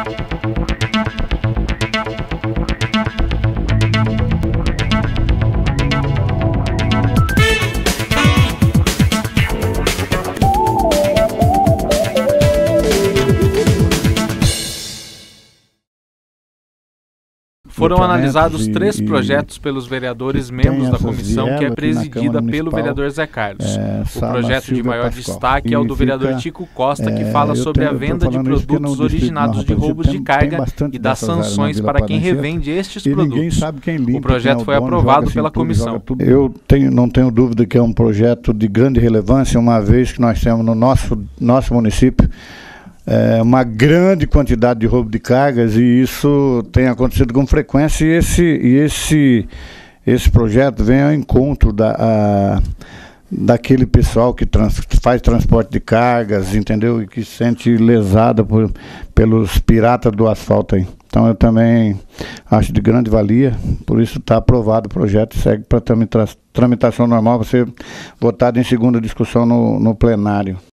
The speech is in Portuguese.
Foram analisados 3 projetos pelos vereadores membros da comissão, que é presidida pelo vereador Zé Carlos. O projeto de maior destaque é o do vereador Tico Costa, que fala sobre a venda de produtos originados de roubos de carga e das sanções para quem revende estes produtos. O projeto foi aprovado pela comissão. Eu não tenho dúvida que é um projeto de grande relevância, uma vez que nós temos no nosso município uma grande quantidade de roubo de cargas, e isso tem acontecido com frequência, e esse projeto vem ao encontro daquele pessoal que faz transporte de cargas, entendeu? E que se sente lesada pelos piratas do asfalto aí. Então eu também acho de grande valia, por isso está aprovado o projeto e segue para tramitação normal, vai ser votado em segunda discussão no plenário.